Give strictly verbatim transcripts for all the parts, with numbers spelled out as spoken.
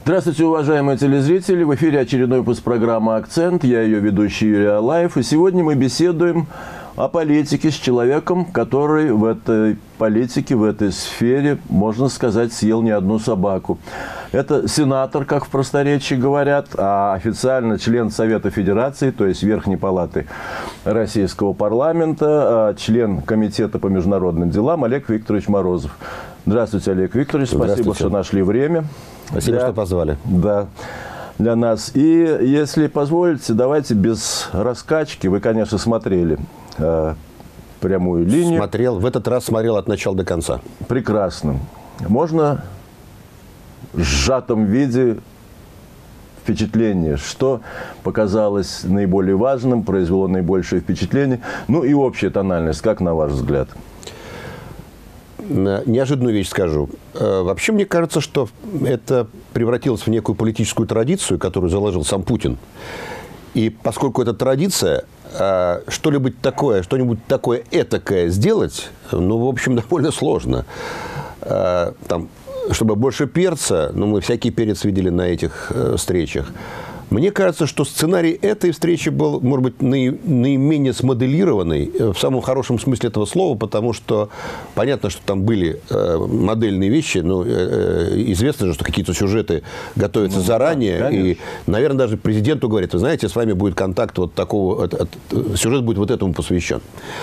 Здравствуйте, уважаемые телезрители! В эфире очередной выпуск программы «Акцент». Я ее ведущий Юрий Алаев. И сегодня мы беседуем о политике с человеком, который в этой политике, в этой сфере, можно сказать, съел не одну собаку. Это сенатор, как в просторечии говорят, а официально член Совета Федерации, то есть Верхней Палаты Российского парламента, член Комитета по международным делам Олег Викторович Морозов. Здравствуйте, Олег Викторович. Спасибо, что нашли время. Спасибо, для, что позвали. Да, для нас. И, если позволите, давайте без раскачки. Вы, конечно, смотрели э, прямую линию. Смотрел. В этот раз смотрел от начала до конца. Прекрасно. Можно в сжатом виде впечатление, что показалось наиболее важным, произвело наибольшее впечатление. Ну и общая тональность, как на ваш взгляд? Неожиданную вещь скажу. Вообще, мне кажется, что это превратилось в некую политическую традицию, которую заложил сам Путин. И поскольку это традиция, что-нибудь такое, что-нибудь такое этакое сделать, ну, в общем, довольно сложно. Там, чтобы больше перца, ну, мы всякий перец видели на этих встречах. Мне кажется, что сценарий этой встречи был, может быть, наименее смоделированный, в самом хорошем смысле этого слова, потому что понятно, что там были модельные вещи, но известно же, что какие-то сюжеты готовятся ну, заранее, да, и, наверное, даже президенту говорит, вы знаете, с вами будет контакт вот такого, сюжет будет вот этому посвящен.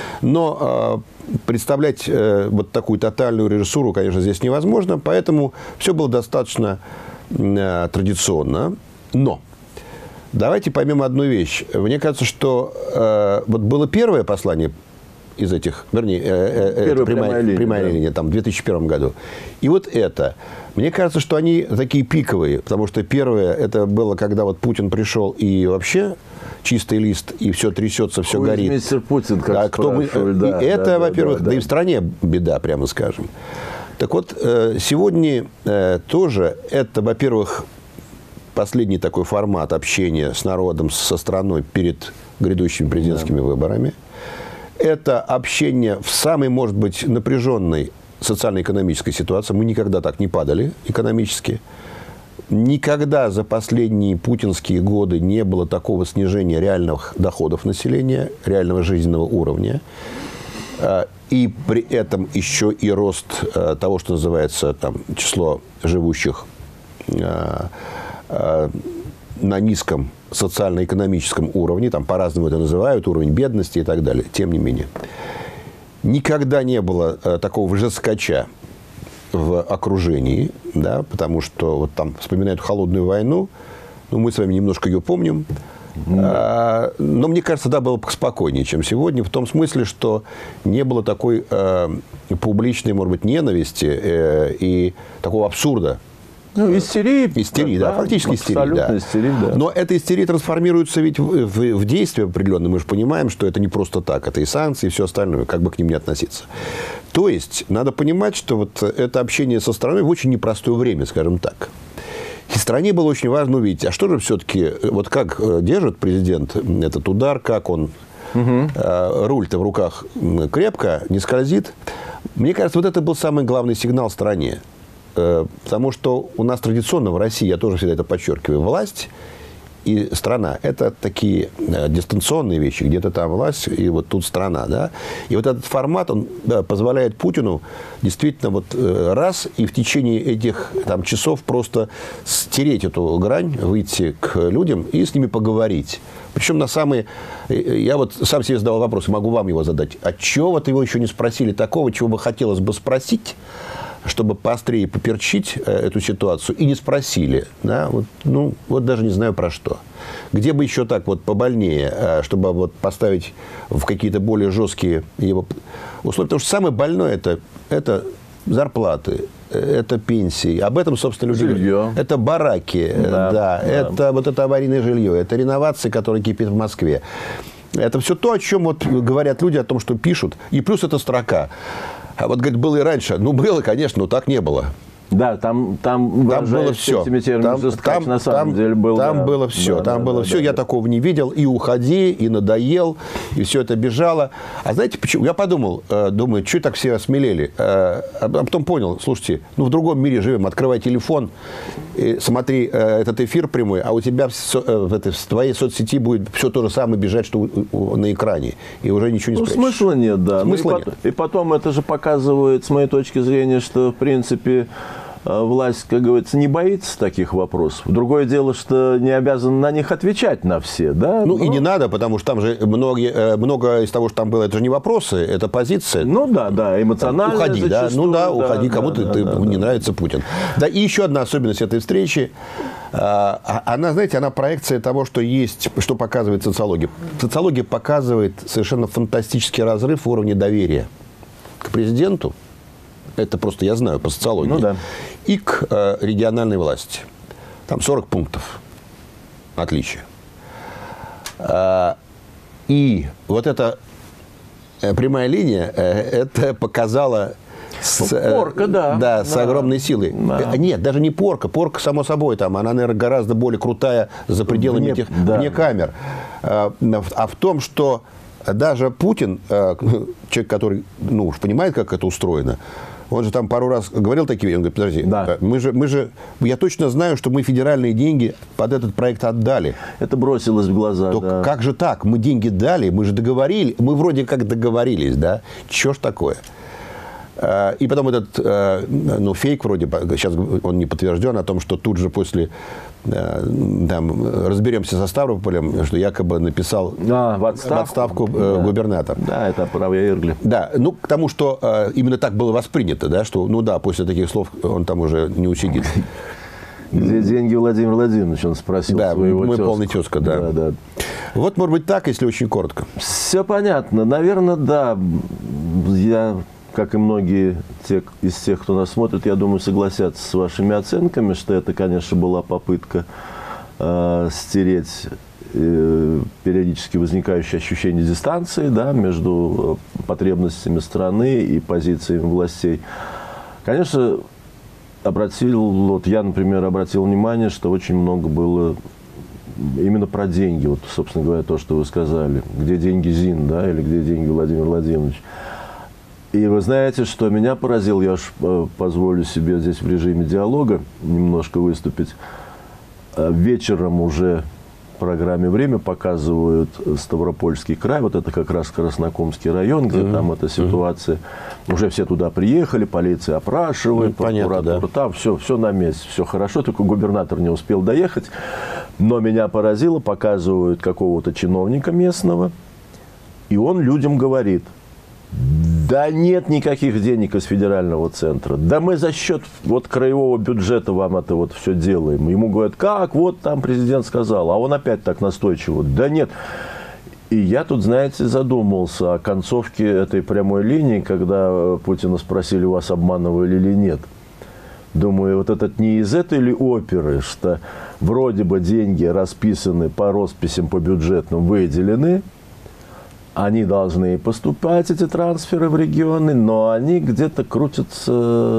Но представлять вот такую тотальную режиссуру, конечно, здесь невозможно, поэтому все было достаточно традиционно, но... Давайте поймем одну вещь. Мне кажется, что э, вот было первое послание из этих, вернее, э, э, это прямая, прямая линия, прямая да. линия там, в две тысячи первом году. И вот это. Мне кажется, что они такие пиковые, потому что первое, это было, когда вот Путин пришел и вообще чистый лист, и все трясется, все Ой, горит. Мистер Путин, как да, кто мы, да, и это, да, во-первых, да, да, да и в стране беда, прямо скажем. Так вот, э, сегодня э, тоже это, во-первых, последний такой формат общения с народом, со страной перед грядущими президентскими да. выборами. Это общение в самой, может быть, напряженной социально-экономической ситуации. Мы никогда так не падали экономически. Никогда за последние путинские годы не было такого снижения реальных доходов населения, реального жизненного уровня. И при этом еще и рост того, что называется там, число живущих на низком социально-экономическом уровне, там по-разному это называют, уровень бедности и так далее. Тем не менее, никогда не было э, такого же скача в окружении, да, потому что вот там вспоминают холодную войну, ну, мы с вами немножко ее помним, mm. а, но мне кажется, да, было спокойнее, чем сегодня, в том смысле, что не было такой э, публичной, может быть, ненависти э, и такого абсурда. Ну, истерия. Истерия, да, да, фактически истерия. Да. истерия да. Но эта истерия трансформируется ведь в, в, в действие определенное. Мы же понимаем, что это не просто так. Это и санкции, и все остальное, как бы к ним не относиться. То есть, надо понимать, что вот это общение со страной в очень непростое время, скажем так. И стране было очень важно увидеть, а что же все-таки, вот как держит президент этот удар, как он, угу. э, руль-то в руках крепко, не скользит. Мне кажется, вот это был самый главный сигнал стране. Потому что у нас традиционно в России, я тоже всегда это подчеркиваю, власть и страна – это такие дистанционные вещи. Где-то там власть, и вот тут страна. Да? И вот этот формат, он да, позволяет Путину действительно вот раз и в течение этих там, часов просто стереть эту грань, выйти к людям и с ними поговорить. Причем на самые... Я вот сам себе задавал вопрос, могу вам его задать. А чего вот его еще не спросили такого, чего бы хотелось бы спросить, чтобы поострее поперчить э, эту ситуацию, и не спросили. Да? Вот, ну, вот даже не знаю про что. Где бы еще так вот побольнее, э, чтобы вот поставить в какие-то более жесткие его условия. Потому что самое больное это, это зарплаты, это пенсии. Об этом, собственно, люди жилье. Это бараки, да, да, да. Это вот это аварийное жилье, это реновации, которые кипят в Москве. Это все то, о чем вот говорят люди, о том, что пишут. И плюс эта строка. А вот, говорит, было и раньше. Ну, было, конечно, но так не было. Да, там, там, там было все. Терминами, там, там, на самом там, деле был, там да, было все. Да, там да, было да, все. да, Я да. такого не видел. И уходи, и надоел, и все это бежало. А знаете, почему? Я подумал, думаю, что так все осмелели? А потом понял, слушайте, ну в другом мире живем. Открывай телефон, смотри этот эфир прямой, а у тебя в, этой, в твоей соцсети будет все то же самое бежать, что на экране. И уже ничего не ну, спрячешь. Смысла нет, да. Смысла ну, и, нет. Потом, и потом это же показывает, с моей точки зрения, что, в принципе, власть, как говорится, не боится таких вопросов. Другое дело, что не обязан на них отвечать на все, да? Ну, Но... и не надо, потому что там же многие, много из того, что там было, это же не вопросы, это позиция. Ну, да, да, эмоционально. Там, уходи, да, ну да, уходи, да, кому-то да, ты, да, не да. нравится Путин. Да, и еще одна особенность этой встречи, она, знаете, она проекция того, что есть, что показывает социология. Социология показывает совершенно фантастический разрыв в уровне доверия к президенту. Это просто я знаю по социологии. Ну, да. И к э, региональной власти. Там сорок пунктов отличия. А, и вот эта э, прямая линия, э, это показала с, порка, да. Да, с да. огромной силой. Да. Нет, даже не порка. Порка, само собой, там, она, наверное, гораздо более крутая за пределами вне, этих да. вне камер. А, а в том, что даже Путин, человек, который, ну, уж понимает, как это устроено, он же там пару раз говорил такие вещи. Он говорит, подожди, да. мы же, мы же, я точно знаю, что мы федеральные деньги под этот проект отдали. Это бросилось в глаза, Только да. как же так? Мы деньги дали, мы же договорились, мы вроде как договорились, да? Чё ж такое? И потом этот, ну, фейк вроде, сейчас он не подтвержден, о том, что тут же после, там, разберемся со Ставрополем, что якобы написал а, в отставку, в отставку да. губернатор. Да, это опровергли. Да, ну, к тому, что именно так было воспринято, да, что, ну да, после таких слов он там уже не усидит. Где деньги Владимир Владимирович, он спросил да, своего мой тезку. полный тезка, да. Да, да. Вот, может быть, так, если очень коротко. Все понятно. Наверное, да. Я, как и многие те, из тех, кто нас смотрит, я думаю, согласятся с вашими оценками, что это, конечно, была попытка э, стереть э, периодически возникающее ощущение дистанции, да, между потребностями страны и позициями властей. Конечно, обратил, вот я, например, обратил внимание, что очень много было именно про деньги. Вот, собственно говоря, то, что вы сказали. Где деньги Зин, да, или где деньги Владимир Владимирович. И вы знаете, что меня поразило, я уж позволю себе здесь в режиме диалога немножко выступить. Вечером уже в программе «Время» показывают Ставропольский край, вот это как раз Краснокомский район, где mm-hmm. там эта ситуация. Mm-hmm. Уже все туда приехали, полиция опрашивает, ну, прокуратура, да. Там все, все на месте, все хорошо, только губернатор не успел доехать. Но меня поразило, показывают какого-то чиновника местного, и он людям говорит: да нет никаких денег из федерального центра. Да мы за счет вот краевого бюджета вам это вот все делаем. Ему говорят, как, вот там президент сказал. А он опять так настойчиво. Да нет. И я тут, знаете, задумался о концовке этой прямой линии, когда Путина спросили, вас обманывали или нет. Думаю, вот этот не из этой ли оперы, что вроде бы деньги расписаны по росписям, по бюджетным выделены, они должны поступать, эти трансферы в регионы, но они где-то крутятся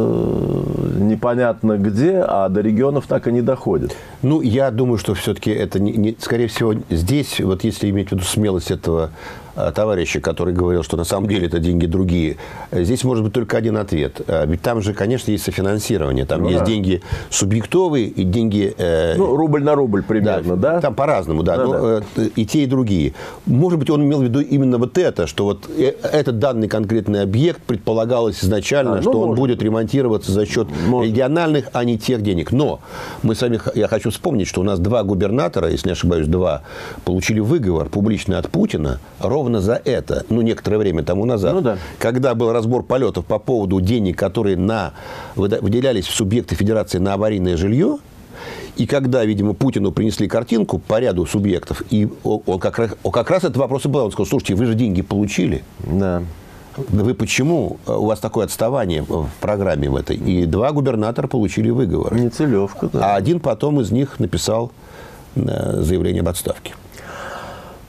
непонятно где, а до регионов так и не доходят. Ну, я думаю, что все-таки это, не, не, скорее всего, здесь, вот если иметь в виду смелость этого а, товарища, который говорил, что на самом деле это деньги другие, здесь может быть только один ответ. А, ведь там же, конечно, есть софинансирование. Там ну, есть да. деньги субъектовые и деньги... Э, ну, рубль на рубль примерно, да? да? Там по-разному, да. да, но, да. Э, и те, и другие. Может быть, он имел в виду именно вот это, что вот этот данный конкретный объект предполагалось изначально, а, ну, что он может. будет ремонтироваться за счет может. региональных, а не тех денег. Но мы с вами, я хочу вспомнить, что у нас два губернатора, если не ошибаюсь, два, получили выговор публичный от Путина ровно за это, ну, некоторое время тому назад, ну, да. когда был разбор полетов по поводу денег, которые на, выделялись в субъекты федерации на аварийное жилье, и когда, видимо, Путину принесли картинку по ряду субъектов, и он как раз, он как раз этот вопрос и был, он сказал, слушайте, вы же деньги получили. Да. Вы почему? У вас такое отставание в программе в этой. И два губернатора получили выговор. Нецелевка, да. А один потом из них написал заявление об отставке.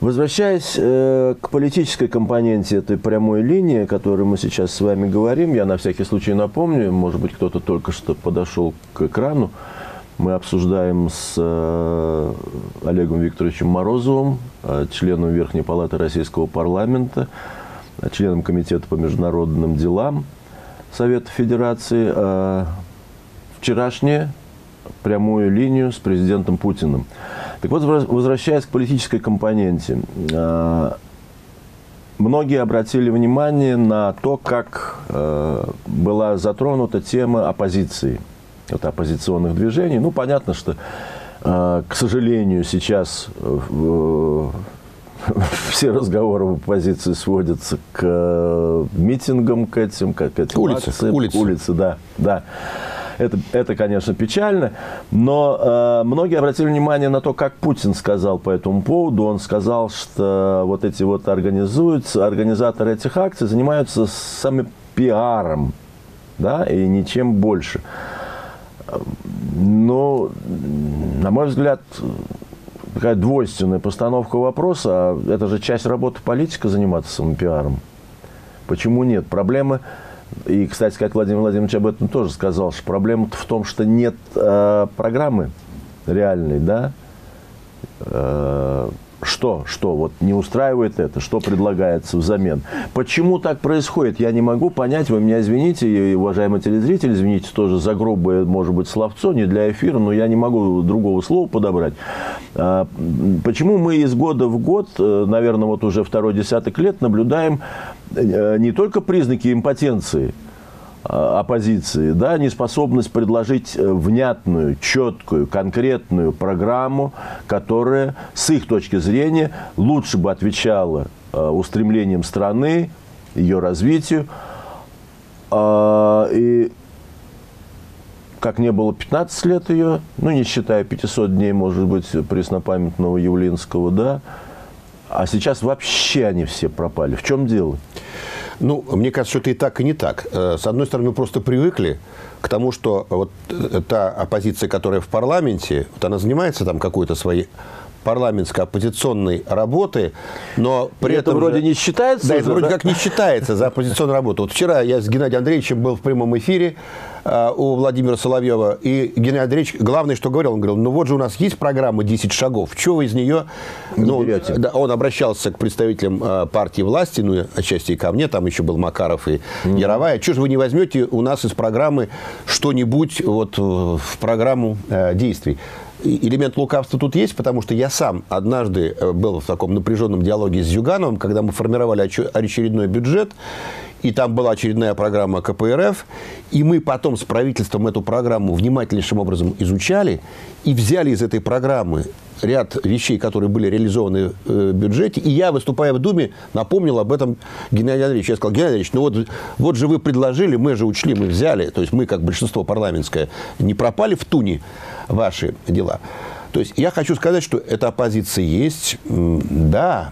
Возвращаясь э, к политической компоненте этой прямой линии, о которой мы сейчас с вами говорим, я на всякий случай напомню, может быть, кто-то только что подошел к экрану, мы обсуждаем с э, Олегом Викторовичем Морозовым, э, членом Верхней Палаты Российского парламента, э, членом Комитета по международным делам Совета Федерации, э, вчерашнюю прямую линию с президентом Путиным. Так вот, возвращаясь к политической компоненте, э, многие обратили внимание на то, как э, была затронута тема оппозиции, это оппозиционных движений. Ну, понятно, что, э, к сожалению, сейчас э, все разговоры в оппозиции сводятся к э, митингам, к этим, к, к этим улице, акциям. улице. Улицы, да, да. Это, это, конечно, печально, но э, многие обратили внимание на то, как Путин сказал по этому поводу. Он сказал, что вот эти вот организуются, организаторы этих акций занимаются самим пиаром, да, и ничем больше. Но, на мой взгляд, такая двойственная постановка вопроса, а это же часть работы политика заниматься самим пиаром. Почему нет? Проблемы... И, кстати, как Владимир Владимирович об этом тоже сказал, что проблема в том, что нет э, программы реальной, да? Э, что, что вот не устраивает это, что предлагается взамен? Почему так происходит, я не могу понять. Вы меня извините, и, уважаемые телезрители, извините тоже за грубое, может быть, словцо, не для эфира, но я не могу другого слова подобрать. Э, почему мы из года в год, э, наверное, вот уже второй десяток лет наблюдаем не только признаки импотенции оппозиции, да, неспособность предложить внятную, четкую, конкретную программу, которая, с их точки зрения, лучше бы отвечала устремлениям страны, ее развитию. И как не было пятнадцать лет ее, ну, не считая пятисот дней, может быть, преснопамятного Явлинского, да, а сейчас вообще они все пропали. В чем дело? Ну, мне кажется, что это и так, и не так. С одной стороны, мы просто привыкли к тому, что вот та оппозиция, которая в парламенте, вот она занимается там какой-то своей парламентской оппозиционной работы, но при и этом... это вроде же, не считается? Да, уже, это вроде да? как не считается за оппозиционную работу. Вот вчера я с Геннадием Андреевичем был в прямом эфире э, у Владимира Соловьева, и Геннадий Андреевич, главное, что говорил, он говорил, ну вот же у нас есть программа десять шагов, чего вы из нее... Ну, да, он обращался к представителям э, партии власти, ну, отчасти и ко мне, там еще был Макаров и mm. Яровая, чего же вы не возьмете у нас из программы что-нибудь вот в программу э, действий? Элемент лукавства тут есть, потому что я сам однажды был в таком напряженном диалоге с Зюгановым, когда мы формировали очередной бюджет, и там была очередная программа ка пэ эр эф, и мы потом с правительством эту программу внимательнейшим образом изучали и взяли из этой программы ряд вещей, которые были реализованы в бюджете, и я, выступая в Думе, напомнил об этом Геннадию Андреевичу. Я сказал, Геннадий Андреевич, ну вот, вот же вы предложили, мы же учли, мы взяли, то есть мы, как большинство парламентское, не пропали в туне ваши дела. То есть я хочу сказать, что эта оппозиция есть, да.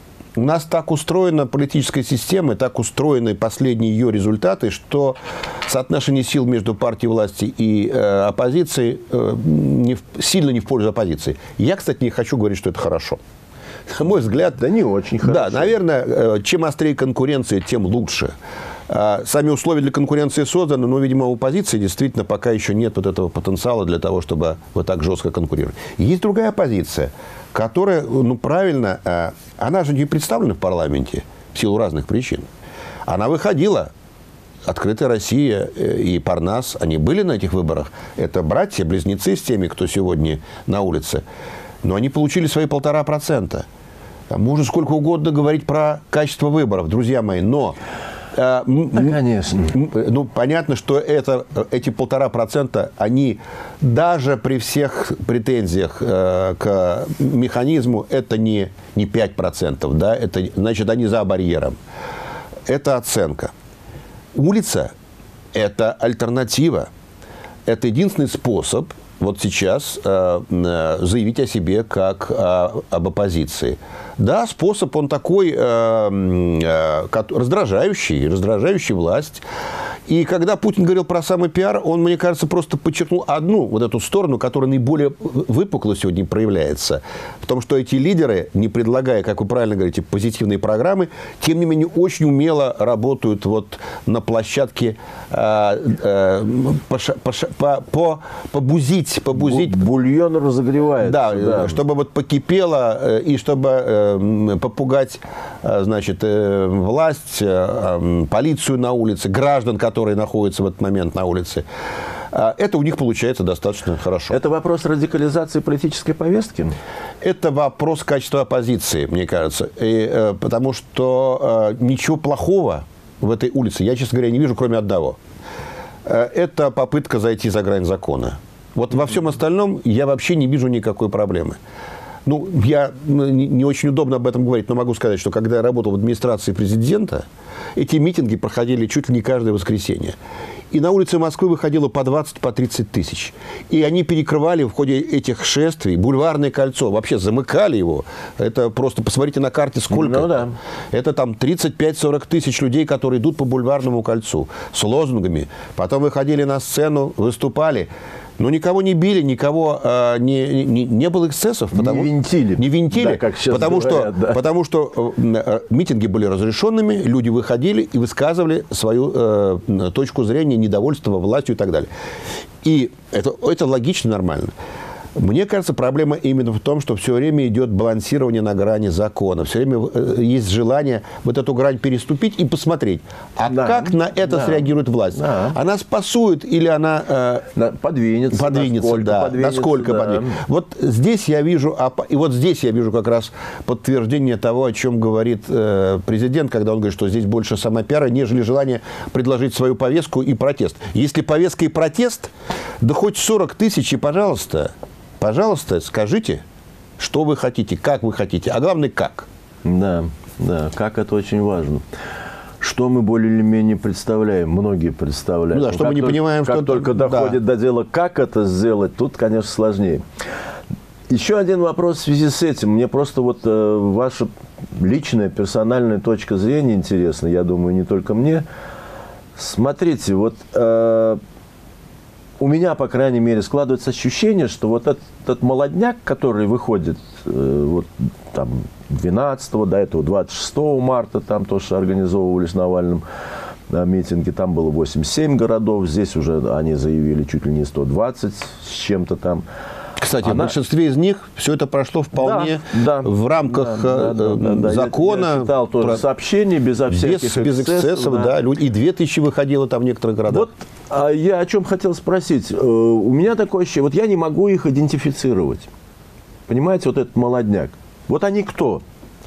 У нас так устроена политическая система, так устроены последние ее результаты, что соотношение сил между партией власти и э, оппозицией э, не в, сильно не в пользу оппозиции. Я, кстати, не хочу говорить, что это хорошо. На мой взгляд... Да не очень хорошо. Да, наверное, э, чем острее конкуренция, тем лучше. Сами условия для конкуренции созданы, но, видимо, у оппозиции действительно пока еще нет вот этого потенциала для того, чтобы вот так жестко конкурировать. Есть другая оппозиция, которая, ну, правильно, она же не представлена в парламенте в силу разных причин. Она выходила. Открытая Россия и Парнас, они были на этих выборах. Это братья-близнецы с теми, кто сегодня на улице. Но они получили свои полтора процента. Можно сколько угодно говорить про качество выборов, друзья мои, но... Да, конечно. Ну, понятно, что это, эти полтора процента, они даже при всех претензиях э, к механизму, это не, не пять процентов, да, это, значит, они за барьером. Это оценка. Улица – это альтернатива. Это единственный способ вот сейчас э, заявить о себе как э, об оппозиции. Да, способ он такой э, э, раздражающий, раздражающий власть. И когда Путин говорил про самый пиар, он, мне кажется, просто подчеркнул одну вот эту сторону, которая наиболее выпукло сегодня проявляется. В том, что эти лидеры, не предлагая, как вы правильно говорите, позитивные программы, тем не менее очень умело работают вот на площадке э, э, поша, поша, по, по, побузить, побузить. Бульон разогревается. Да, да, чтобы вот покипело э, и чтобы э, попугать э, значит, э, власть, э, полицию на улице, граждан, которые находятся в этот момент на улице. Это у них получается достаточно хорошо. Это вопрос радикализации политической повестки? Это вопрос качества оппозиции, мне кажется. И, э, потому что э, ничего плохого в этой улице я, честно говоря, не вижу, кроме одного. Э, это попытка зайти за грань закона. Вот во всем остальном я вообще не вижу никакой проблемы. Ну, я не очень удобно об этом говорить, но могу сказать, что когда я работал в администрации президента, эти митинги проходили чуть ли не каждое воскресенье. И на улице Москвы выходило по двадцать, по тридцать тысяч. И они перекрывали в ходе этих шествий Бульварное кольцо. Вообще замыкали его. Это просто, посмотрите на карте, сколько. Ну, да. Это там тридцать пять - сорок тысяч людей, которые идут по Бульварному кольцу с лозунгами. Потом выходили на сцену, выступали. Но никого не били, никого э, не, не, не было эксцессов. Потому, не винтили. Не винтили, да, как сейчас потому, говорят, что, да. потому что э, митинги были разрешенными, люди выходили и высказывали свою э, точку зрения, недовольство властью и так далее. И это, это логично, нормально. Мне кажется, проблема именно в том, что все время идет балансирование на грани закона. Все время есть желание вот эту грань переступить и посмотреть, а да, как на это да, среагирует власть. Да. Она спасует или она э, подвинется, подвинется, насколько да, подвинется. Насколько Да. подвинется. Вот здесь я вижу, и вот здесь я вижу как раз подтверждение того, о чем говорит э, президент, когда он говорит, что здесь больше самопиара, нежели желание предложить свою повестку и протест. Если повестка и протест, да хоть сорок тысяч, и пожалуйста. Пожалуйста, скажите, что вы хотите, как вы хотите, а главное, как. Да, да, как это очень важно. Что мы более или менее представляем, многие представляют. Ну да, что мы не только, понимаем, как что... только доходит да. до дела, как это сделать, тут, конечно, сложнее. Еще один вопрос в связи с этим. Мне просто вот э, ваша личная, персональная точка зрения интересна, я думаю, не только мне. Смотрите, вот... Э, у меня, по крайней мере, складывается ощущение, что вот этот, этот молодняк, который выходит э, вот, там, двенадцатого, до этого двадцать шестого марта, там тоже организовывались Навальным э, митинги, там было восемьдесят семь городов, здесь уже они заявили чуть ли не сто двадцать с чем-то там. Кстати, Она... в большинстве из них все это прошло вполне да, да, в рамках да, да, да, да, закона. Я, я читал тоже про... сообщения, безо всяких без, без эксцессов. эксцессов да. Да, и две тысячи выходило там в некоторых городах. Вот а я о чем хотел спросить. У меня такое ощущение, вот я не могу их идентифицировать. Понимаете, вот этот молодняк. Вот они кто?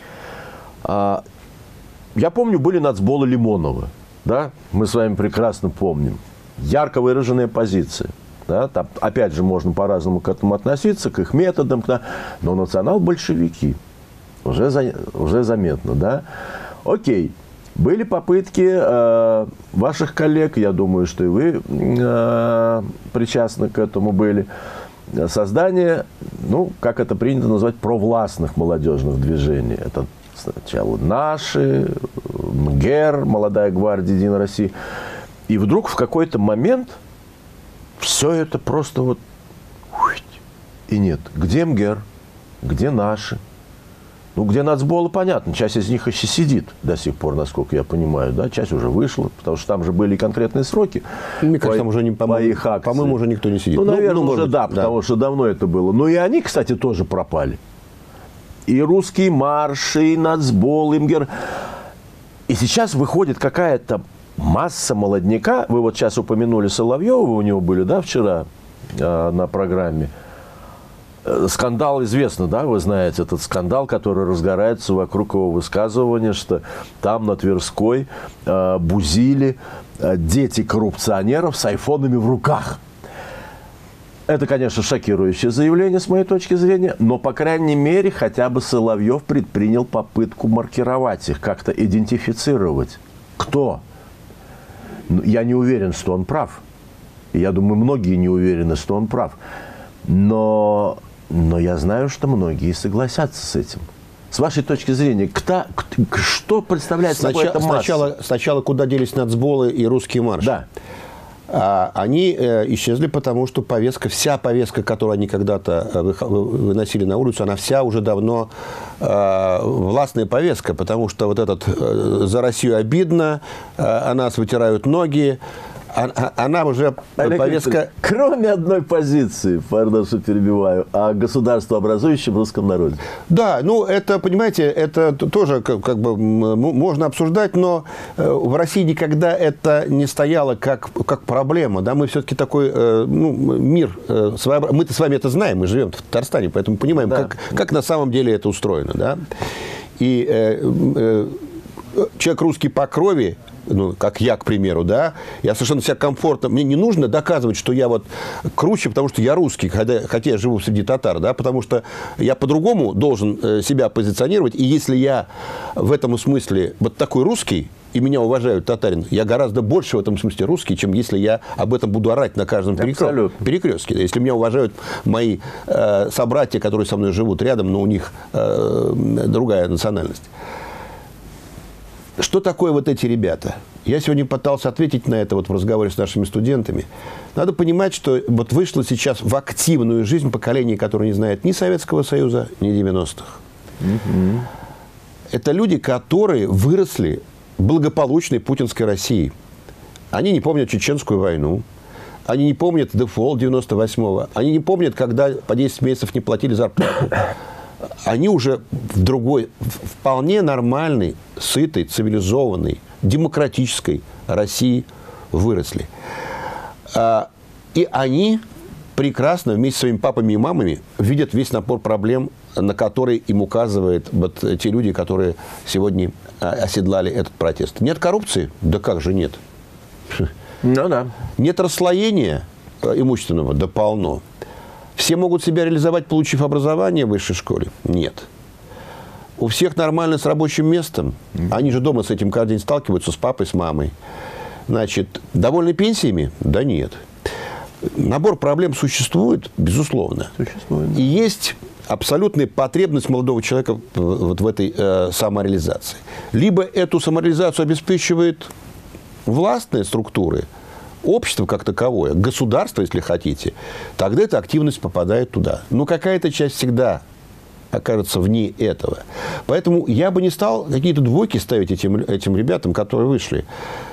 Я помню, были нацболы Лимонова. Да? Мы с вами прекрасно помним. Ярко выраженная позиция. Да? Там, опять же, можно по-разному к этому относиться, к их методам. Да? Но национал-большевики. Уже, за, уже заметно. Да? Окей. Были попытки э, ваших коллег, я думаю, что и вы э, причастны к этому были, создание, ну, как это принято назвать, провластных молодежных движений. Это сначала наши, МГЕР, Молодая гвардия Единой России. И вдруг в какой-то момент все это просто вот и нет. Где МГЕР? Где наши? Ну, где нацболы, понятно, часть из них еще сидит до сих пор, насколько я понимаю, да, часть уже вышла, потому что там же были конкретные сроки. Мне кажется, там уже не, по, по их акции. По-моему, уже никто не сидит. Ну, наверное, ну, ну, уже может, да, потому да. что давно это было. Ну, и они, кстати, тоже пропали. И русские марши, и нацбол, и МГЕР. И сейчас выходит какая-то масса молодняка. Вы вот сейчас упомянули Соловьева, у него были, да, вчера э, на программе. Скандал известно, да, вы знаете этот скандал, который разгорается вокруг его высказывания, что там на Тверской э, бузили э, дети коррупционеров с айфонами в руках. Это, конечно, шокирующее заявление с моей точки зрения, но, по крайней мере, хотя бы Соловьев предпринял попытку маркировать их, как-то идентифицировать. Кто? Я не уверен, что он прав. Я думаю, многие не уверены, что он прав. Но... Но я знаю, что многие согласятся с этим. С вашей точки зрения, кто, что представляет собой эта масса? Сначала, сначала куда делись нацболы и русские марши? Да. А они э, исчезли, потому что повестка, вся повестка, которую они когда-то э, выносили на улицу, она вся уже давно э, властная повестка, потому что вот этот э, «за Россию обидно», э, «о нас вытирают ноги», она уже Олег повестка... Кроме одной позиции, пардон, что перебиваю, о государствообразующем русском народе. Да, ну это, понимаете, это тоже как, как бы можно обсуждать, но в России никогда это не стояло как, как проблема. Да? Мы все-таки такой ну, мир, своеобразный. Мы-то с вами это знаем, мы живем в Татарстане, поэтому понимаем, да. как, как на самом деле это устроено. Да? И э, э, человек русский по крови, ну, как я, к примеру, да, я совершенно себя комфортно, мне не нужно доказывать, что я вот круче, потому что я русский, хотя, хотя я живу среди татар, да, потому что я по-другому должен себя позиционировать, и если я в этом смысле вот такой русский, и меня уважают татарин, я гораздо больше в этом смысле русский, чем если я об этом буду орать на каждом перекрестке. перекрестке. Если меня уважают мои э, собратья, которые со мной живут рядом, но у них э, другая национальность. Что такое вот эти ребята? Я сегодня пытался ответить на это вот в разговоре с нашими студентами. Надо понимать, что вот вышло сейчас в активную жизнь поколение, которое не знает ни Советского Союза, ни девяностых. Mm-hmm. Это люди, которые выросли в благополучной путинской России. Они не помнят Чеченскую войну. Они не помнят дефолт девяносто восьмого. Они не помнят, когда по десять месяцев не платили зарплату. Они уже в другой, вполне нормальной, сытой, цивилизованной, демократической России выросли. И они прекрасно вместе с своими папами и мамами видят весь напор проблем, на которые им указывают вот те люди, которые сегодня оседлали этот протест. Нет коррупции? Да как же нет? Ну да. Нет расслоения имущественного? Да полно. Все могут себя реализовать, получив образование в высшей школе? Нет. У всех нормально с рабочим местом. Они же дома с этим каждый день сталкиваются, с папой, с мамой. Значит, довольны пенсиями? Да нет. Набор проблем существует, безусловно. Существует. И есть абсолютная потребность молодого человека вот в этой э, самореализации. Либо эту самореализацию обеспечивает властные структуры, общество как таковое, государство, если хотите, тогда эта активность попадает туда. Но какая-то часть всегда окажется вне этого. Поэтому я бы не стал какие-то двойки ставить этим, этим ребятам, которые вышли.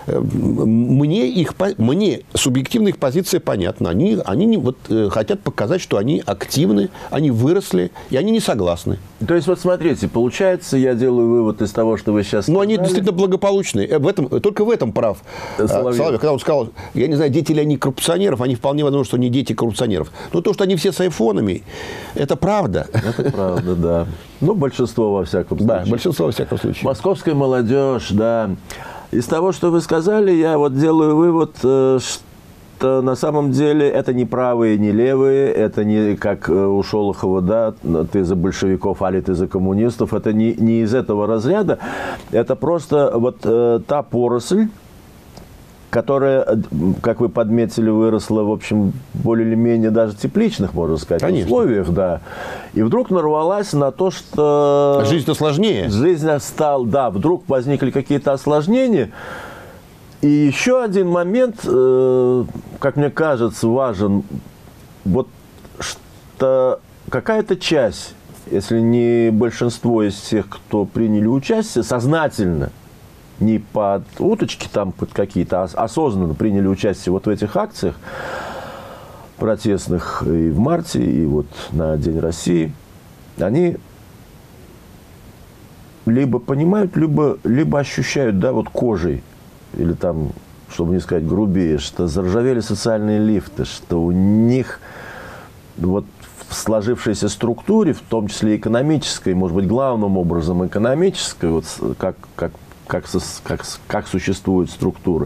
Мне, их, мне субъективная их позиция понятна. Они, они вот, хотят показать, что они активны, они выросли, и они не согласны. То есть, вот смотрите, получается, я делаю вывод из того, что вы сейчас сказали. Но они действительно благополучные. В этом, только в этом прав Соловьев. Соловьев. Когда он сказал, я не знаю, дети ли они коррупционеров, они вполне возможно, что не дети коррупционеров. Но то, что они все с айфонами, это правда. Это правда, да. Ну, большинство во всяком случае. Да, большинство во всяком случае. Московская молодежь, да. Из того, что вы сказали, я вот делаю вывод, что на самом деле это не правые, не левые, это не как у Шолохова, да, ты за большевиков, али ты за коммунистов, это не, не из этого разряда, это просто вот э, та поросль, которая, как вы подметили, выросла, в общем, более или менее даже тепличных, можно сказать, Конечно. условиях, да. И вдруг нарвалась на то, что... Жизнь-то сложнее. Жизнь стала, да, вдруг возникли какие-то осложнения. И еще один момент, э, как мне кажется, важен. Вот что какая-то часть, если не большинство из тех, кто приняли участие, сознательно, не под уточки там под какие-то, а осознанно приняли участие вот в этих акциях протестных и в марте, и вот на День России, они либо понимают, либо, либо ощущают, да, вот кожей, или там, чтобы не сказать грубее, что заржавели социальные лифты, что у них вот в сложившейся структуре, в том числе экономической, может быть, главным образом экономической, вот как, как Как, как, как существуют структуры.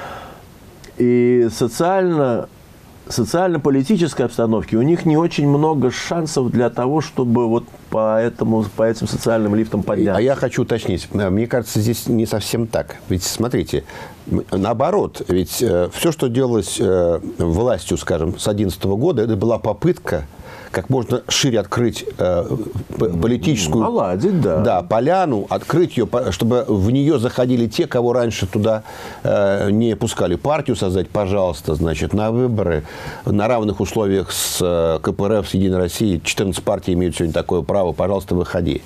И социально, социально-политической обстановке у них не очень много шансов для того, чтобы вот по, этому, по этим социальным лифтам подняться. А я хочу уточнить. Мне кажется, здесь не совсем так. Ведь, смотрите, наоборот, ведь э, все, что делалось э, властью, скажем, с две тысячи одиннадцатого года, это была попытка как можно шире открыть э, политическую... Наладить, да. Да, поляну, открыть ее, чтобы в нее заходили те, кого раньше туда э, не пускали. Партию создать, пожалуйста, значит, на выборы на равных условиях с э, ка пэ эр эф, с Единой Россией. четырнадцать партий имеют сегодня такое право, пожалуйста, выходи.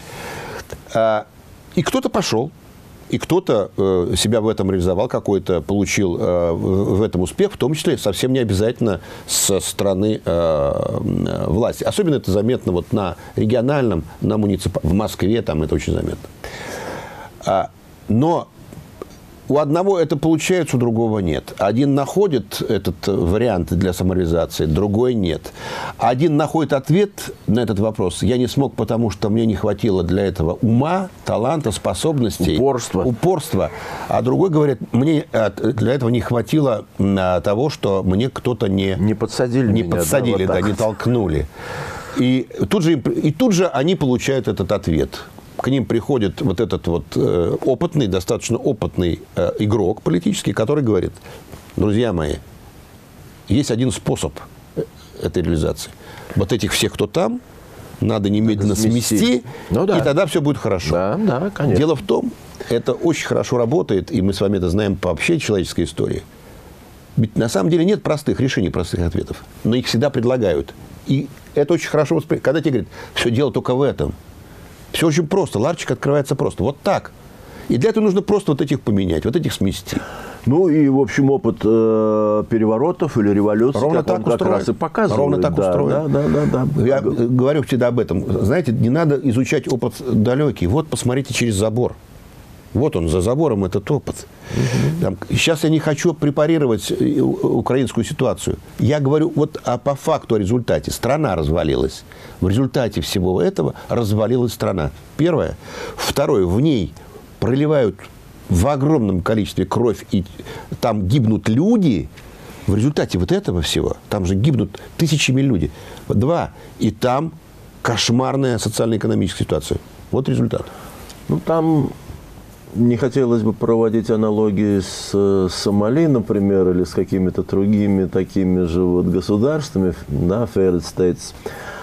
А, и кто-то пошел. И кто-то э, себя в этом реализовал, какой-то получил э, в этом успех, в том числе совсем не обязательно со стороны э, власти. Особенно это заметно вот на региональном, на муниципальном, в Москве там это очень заметно. А, но у одного это получается, у другого нет. Один находит этот вариант для самореализации, другой нет. Один находит ответ на этот вопрос. Я не смог, потому что мне не хватило для этого ума, таланта, способностей. Упорства. Упорства. А другой говорит, мне для этого не хватило того, что мне кто-то не... Не подсадили Не меня, подсадили, да, да, вот не толкнули. И тут, же, и тут же они получают этот ответ. К ним приходит вот этот вот э, опытный, достаточно опытный э, игрок политический, который говорит: друзья мои, есть один способ этой реализации. Вот этих всех, кто там, надо немедленно смести, смести ну, да. и тогда все будет хорошо. Да, да, конечно. Дело в том, это очень хорошо работает, и мы с вами это знаем по общей человеческой истории. Ведь на самом деле нет простых решений, простых ответов, но их всегда предлагают. И это очень хорошо воспринимается. Когда тебе говорят, все дело только в этом. Все очень просто. Ларчик открывается просто. Вот так. И для этого нужно просто вот этих поменять, вот этих смести. Ну и, в общем, опыт э, переворотов или революций, ровно как так он как устроен. раз и показывает. Ровно так да, устроен. Да, да, да, да. Я говорю всегда об этом. Знаете, не надо изучать опыт далекий. Вот, посмотрите через забор. Вот он, за забором этот опыт. Угу. Там, сейчас я не хочу препарировать украинскую ситуацию. Я говорю вот а по факту, о результате. Страна развалилась. В результате всего этого развалилась страна. Первое. Второе. В ней проливают в огромном количестве кровь, и там гибнут люди. В результате вот этого всего, там же гибнут тысячами людей. Два. И там кошмарная социально-экономическая ситуация. Вот результат. Ну, там... Не хотелось бы проводить аналогии с Сомали, например, или с какими-то другими такими же вот государствами, да, failed states.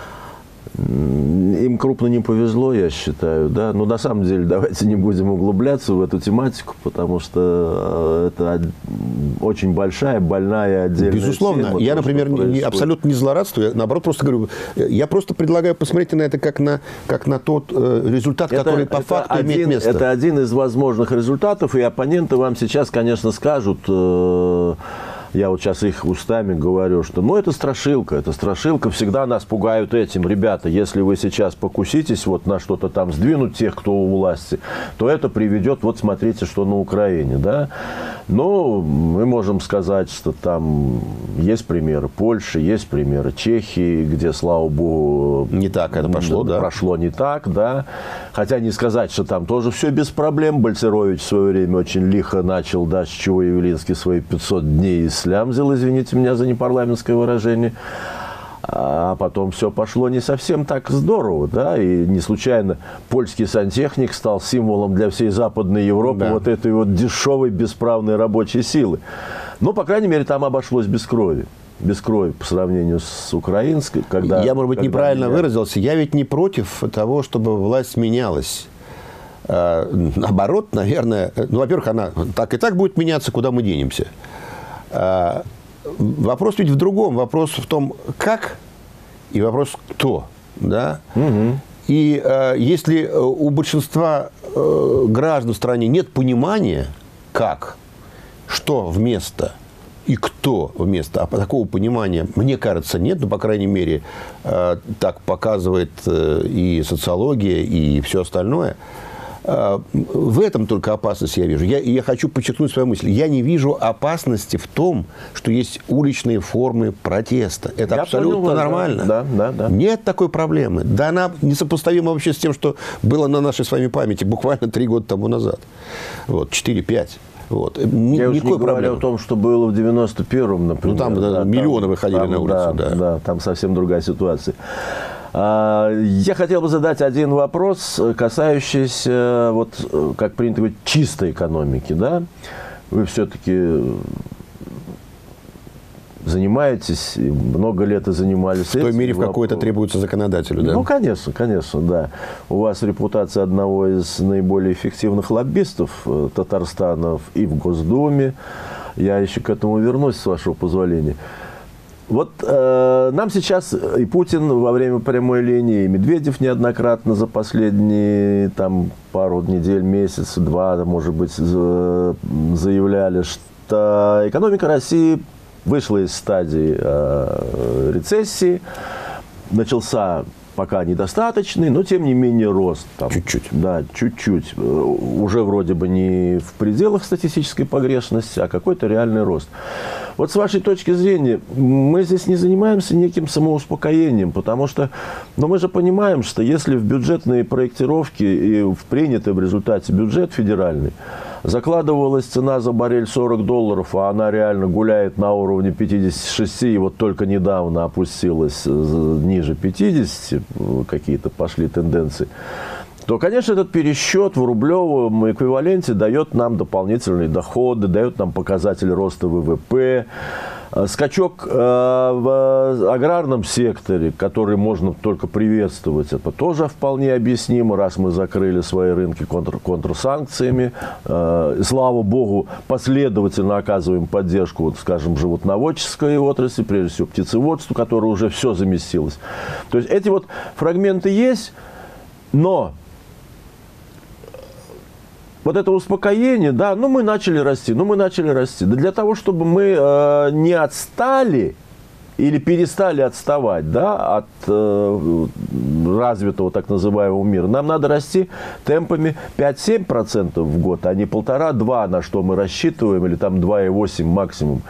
Им крупно не повезло, я считаю, да. Но на самом деле давайте не будем углубляться в эту тематику, потому что это очень большая, больная, отдельная Безусловно. тема. Я, то, например, не, абсолютно не злорадствую. Я, наоборот, просто говорю, я просто предлагаю посмотреть на это как на, как на тот э, результат, это, который по это факту один, имеет место. Это один из возможных результатов, и оппоненты вам сейчас, конечно, скажут... Э, я вот сейчас их устами говорю, что ну это страшилка, это страшилка, всегда нас пугают этим. Ребята, если вы сейчас покуситесь вот на что-то там сдвинуть тех, кто у власти, то это приведет, вот смотрите, что на Украине, да. Но мы можем сказать, что там есть примеры Польши, есть примеры Чехии, где, слава богу, не так это прошло, да. Прошло не так, да. Хотя не сказать, что там тоже все без проблем. Бальцерович в свое время очень лихо начал, да, с чего Явлинский свои пятьсот дней слямзил, извините меня за непарламентское выражение. А потом все пошло не совсем так здорово, да, и не случайно польский сантехник стал символом для всей Западной Европы, да, вот этой вот дешевой бесправной рабочей силы. Но, по крайней мере, там обошлось без крови. Без крови по сравнению с украинской. Когда, я, может быть, неправильно меня... выразился. Я ведь не против того, чтобы власть менялась. А, наоборот, наверное, ну, во-первых, она так и так будет меняться, куда мы денемся. А, вопрос ведь в другом. Вопрос в том, как, и вопрос кто. Да? Угу. И а, если у большинства а, граждан в стране нет понимания, как, что вместо и кто вместо, а такого понимания, мне кажется, нет, но, по крайней мере, э, так показывает э, и социология, и все остальное. Э, в этом только опасность я вижу. Я, я хочу подчеркнуть свою мысль. Я не вижу опасности в том, что есть уличные формы протеста. Это я абсолютно понял, нормально. Да, да, да. Нет такой проблемы. Да она несопоставима вообще с тем, что было на нашей с вами памяти буквально три года тому назад. Вот, четыре-пять. Вот. Я уже не говорю о том, что было в девяносто первом, например. Ну, там да, да, миллионы там, выходили там, на улицу. Да, да. да, там совсем другая ситуация. Я хотел бы задать один вопрос, касающийся, вот, как принято говорить, чистой экономики. Да? Вы все-таки занимаетесь, много лет и занимались в той мере, в какой это требуется законодателю, да? Ну, конечно, конечно, да. У вас репутация одного из наиболее эффективных лоббистов Татарстана и в Госдуме. Я еще к этому вернусь, с вашего позволения. Вот э, нам сейчас и Путин во время прямой линии, и Медведев неоднократно за последние там, пару недель, месяц, два, может быть, заявляли, что экономика России вышла из стадии э, рецессии, начался пока недостаточный, но тем не менее рост. Чуть-чуть. Да, чуть-чуть. Уже вроде бы не в пределах статистической погрешности, а какой-то реальный рост. Вот с вашей точки зрения, мы здесь не занимаемся неким самоуспокоением, потому что, ну, мы же понимаем, что если в бюджетные проектировки и в принятый в результате бюджет федеральный закладывалась цена за баррель сорок долларов, а она реально гуляет на уровне пятидесяти шести, и вот только недавно опустилась ниже пятидесяти, какие-то пошли тенденции, то, конечно, этот пересчет в рублевом эквиваленте дает нам дополнительные доходы, дает нам показатель роста ВВП. Скачок в аграрном секторе, который можно только приветствовать, это тоже вполне объяснимо, раз мы закрыли свои рынки контр, контрсанкциями. Слава богу, последовательно оказываем поддержку, вот, скажем, животноводческой отрасли, прежде всего птицеводству, которое уже все заместилось. То есть эти вот фрагменты есть, но вот это успокоение, да, ну мы начали расти, ну мы начали расти. Да для того, чтобы мы э, не отстали или перестали отставать, да, от э, развитого так называемого мира, нам надо расти темпами пять-семь процентов в год, а не полтора-два, на что мы рассчитываем, или там два и восемь максимум.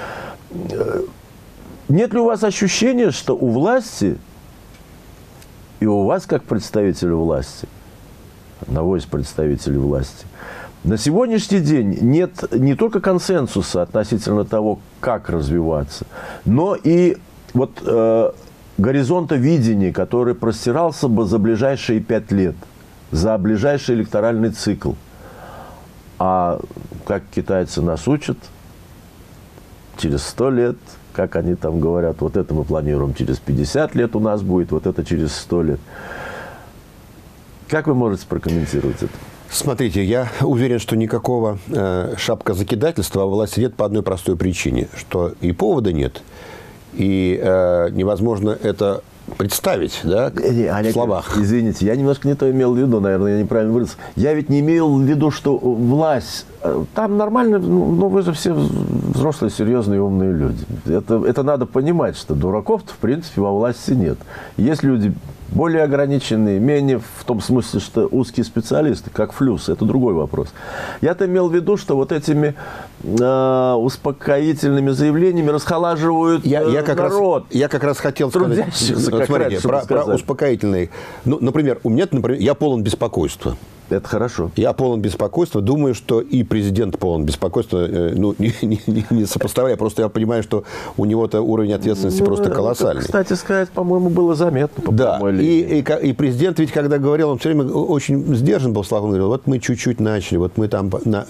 Нет ли у вас ощущения, что у власти и у вас, как представителя власти, одного из представителей власти, на сегодняшний день нет не только консенсуса относительно того, как развиваться, но и вот э, горизонта видения, который простирался бы за ближайшие пять лет, за ближайший электоральный цикл. А как китайцы нас учат, через сто лет, как они там говорят, вот это мы планируем через пятьдесят лет у нас будет, вот это через сто лет. Как вы можете прокомментировать это? Смотрите, я уверен, что никакого э, шапкозакидательства у власти нет по одной простой причине, что и повода нет, и э, невозможно это представить, да, не, Олег, в словах. Извините, я немножко не то имел в виду, наверное, я неправильно выразился. Я ведь не имел в виду, что власть, там нормально, ну вы же все взрослые, серьезные, умные люди. Это, это надо понимать, что дураков-то, в принципе, во власти нет. Есть люди более ограниченные, менее в том смысле, что узкие специалисты, как флюс, это другой вопрос. Я-то имел в виду, что вот этими э, успокоительными заявлениями расхолаживают я, я как народ. Раз, я как раз хотел сказать, как смотрите, раньше про, про успокоительные. Ну, например, у меня, например, я полон беспокойства. Это хорошо. Я полон беспокойства. Думаю, что и президент полон беспокойства. Ну, не, не, не сопоставляю. Просто я понимаю, что у него-то уровень ответственности ну, просто колоссальный. Кстати сказать, по-моему, было заметно. По да. И, и, и президент ведь, когда говорил, он все время очень сдержан был в словах. Он говорил, вот мы чуть-чуть начали, вот мы там... На,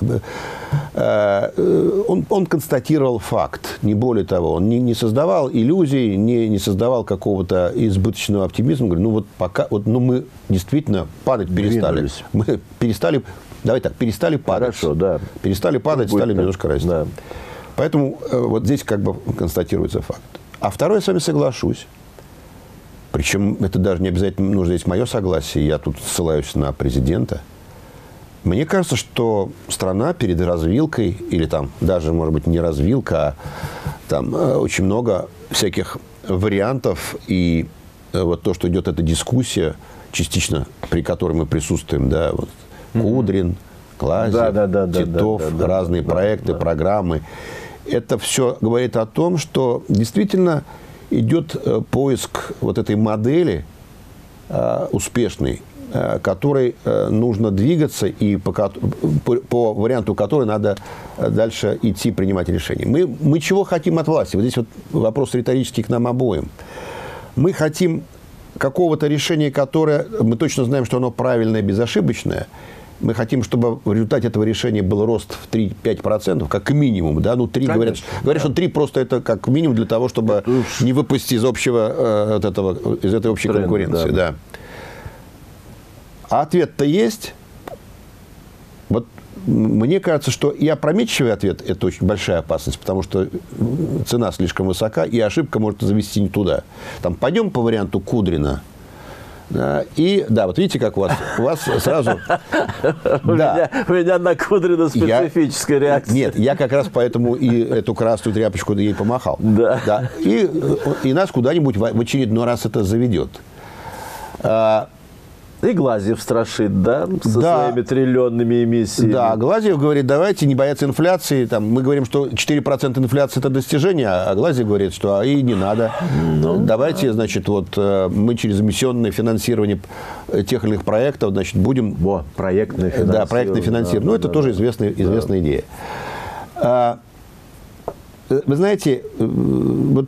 э, он, он констатировал факт, не более того. Он не, не создавал иллюзий, не, не создавал какого-то избыточного оптимизма. Говорит, ну вот пока... Вот, ну мы действительно падать перестали. Двинулись. Мы перестали, давай так, перестали падать. Хорошо, да. Перестали падать, будет стали так. немножко расти. Да. Поэтому э, вот здесь как бы констатируется факт. А второе, я с вами соглашусь. Причем это даже не обязательно нужно здесь мое согласие. Я тут ссылаюсь на президента. Мне кажется, что страна перед развилкой, или там даже, может быть, не развилка, а там э, очень много всяких вариантов. И э, вот то, что идет эта дискуссия, частично, при которой мы присутствуем, да, вот, Кудрин, Глазьев, да, да, да, Титов, да, да, да, разные да, проекты, да. программы. Это все говорит о том, что действительно идет э, поиск вот этой модели э, успешной, э, которой э, нужно двигаться и по, по, по варианту которой надо дальше идти принимать решения. Мы, мы чего хотим от власти? Вот здесь вот вопрос риторический к нам обоим. Мы хотим какого-то решения, которое мы точно знаем, что оно правильное, безошибочное, мы хотим, чтобы в результате этого решения был рост в три-пять процентов, как минимум. Да? Ну, три говорят, говорят, да. что три просто это как минимум для того, чтобы не выпустить из, общего, э, от этого, из этой общей Тренд, конкуренции. Да. Да. А ответ-то есть. Вот мне кажется, что и опрометчивый ответ – это очень большая опасность, потому что цена слишком высока, и ошибка может завести не туда. Там, пойдем по варианту Кудрина. Да, и, да, вот видите, как у вас, у вас сразу... У меня на Кудрина специфическая реакция. Нет, я как раз поэтому и эту красную тряпочку ей помахал. Да. И нас куда-нибудь в очередной раз это заведет. И Глазьев страшит, да, со да. своими триллионными эмиссиями. Да, Глазьев говорит, давайте не бояться инфляции. Там, мы говорим, что четыре процента инфляции – это достижение, а Глазьев говорит, что а и не надо. Ну, давайте, да. значит, вот мы через эмиссионное финансирование тех или иных проектов, значит, будем… Во, проектное финансирование. Да, проектное финансирование. Да, ну, это да, тоже да. известная, известная да. идея. А, вы знаете, вот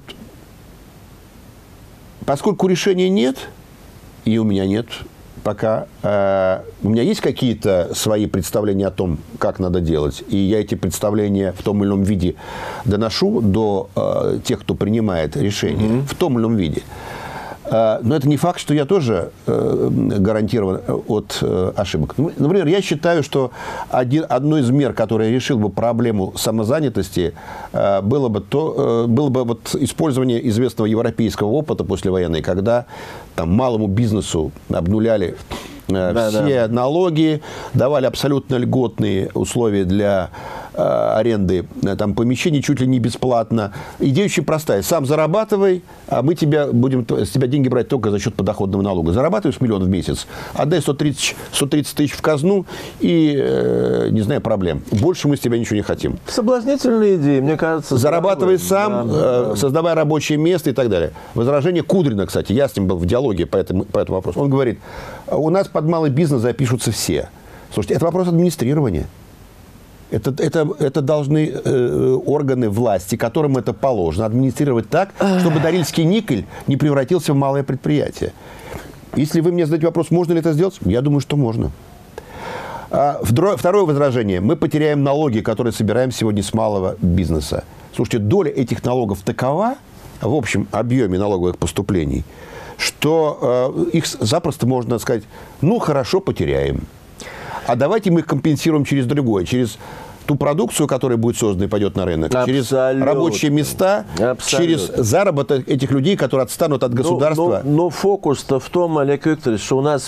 поскольку решения нет, и у меня нет… Пока э, у меня есть какие-то свои представления о том, как надо делать, и я эти представления в том или ином виде доношу до э, тех, кто принимает решения, mm-hmm. в том или ином виде. Э, но это не факт, что я тоже э, гарантирован от э, ошибок. Например, я считаю, что один, одной из мер, которая решила бы проблему самозанятости, э, было бы, то, э, было бы вот использование известного европейского опыта послевоенной, когда там, малому бизнесу обнуляли э, да, все да. налоги, давали абсолютно льготные условия для э, аренды э, там, помещений чуть ли не бесплатно. Идея очень простая. Сам зарабатывай, а мы тебя будем с тебя деньги брать только за счет подоходного налога. Зарабатываешь миллион в месяц, отдай сто тридцать тысяч в казну и, э, не знаю, проблем. Больше мы с тебя ничего не хотим. Соблазнительная идея, мне кажется. Зарабатывай сам, да, э, да. создавай рабочее место и так далее. Возражение Кудрина, кстати, я с ним был в диалоге по этому, по этому вопросу. Он говорит, у нас под малый бизнес запишутся все. Слушайте, это вопрос администрирования. Это, это, это должны э, органы власти, которым это положено, администрировать так, чтобы Норильский никель не превратился в малое предприятие. Если вы мне задаете вопрос, можно ли это сделать, я думаю, что можно. А, второе возражение. Мы потеряем налоги, которые собираем сегодня с малого бизнеса. Слушайте, доля этих налогов такова в общем объеме налоговых поступлений, что э, их запросто можно сказать, ну, хорошо, потеряем. А давайте мы их компенсируем через другое, через ту продукцию, которая будет создана и пойдет на рынок, Абсолютно. через рабочие места, Абсолютно. через заработок этих людей, которые отстанут от государства. Но, но, но фокус-то в том, Олег Викторович, что у нас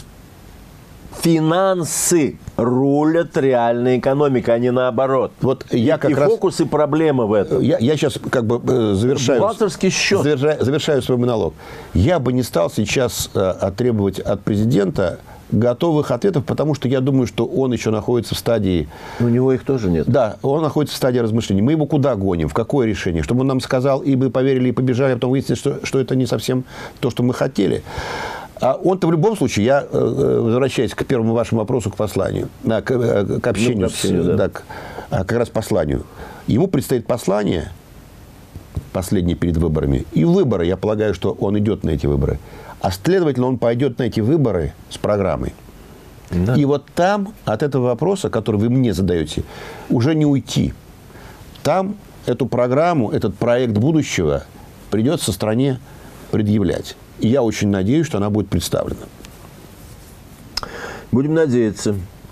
финансы рулят реальной экономикой, а не наоборот. Вот я как и раз, фокус, и проблема в этом. Я, я сейчас как бы завершаю, бухгалтерский счет. завершаю, завершаю свой монолог. Я бы не стал сейчас э, требовать от президента готовых ответов, потому что я думаю, что он еще находится в стадии… У него их тоже нет. Да, он находится в стадии размышлений. Мы его куда гоним? В какое решение? Чтобы он нам сказал, и мы поверили, и побежали, а потом выяснилось, что, что это не совсем то, что мы хотели. А он-то в любом случае, я возвращаюсь к первому вашему вопросу, к посланию, к, к общению, ну, к общению с, да. Да, к, как раз посланию. Ему предстоит послание, последнее перед выборами, и выборы. Я полагаю, что он идет на эти выборы. А следовательно, он пойдет на эти выборы с программой. Да. И вот там от этого вопроса, который вы мне задаете, уже не уйти. Там эту программу, этот проект будущего придется стране предъявлять. И я очень надеюсь, что она будет представлена. Будем надеяться.